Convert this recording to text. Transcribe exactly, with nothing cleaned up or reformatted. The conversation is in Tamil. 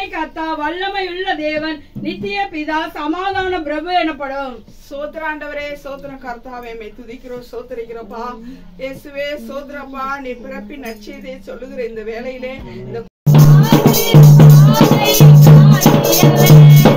கர்த்தா, வல்லமை உள்ள தேவன், நித்திய பிதா, சமாதான பிரபு எனப்படும். சோத்ராண்டவரே, சோத்திரம் கர்த்தாவே, மே துதிக்கிறோம், சோத்தரிக்கிறோம்ப்பா. இயேசுவே சோத்திரப்பா. நீ பிறப்பின் நற்செய்தியை சொல்லுகிற இந்த வேளையிலே இந்த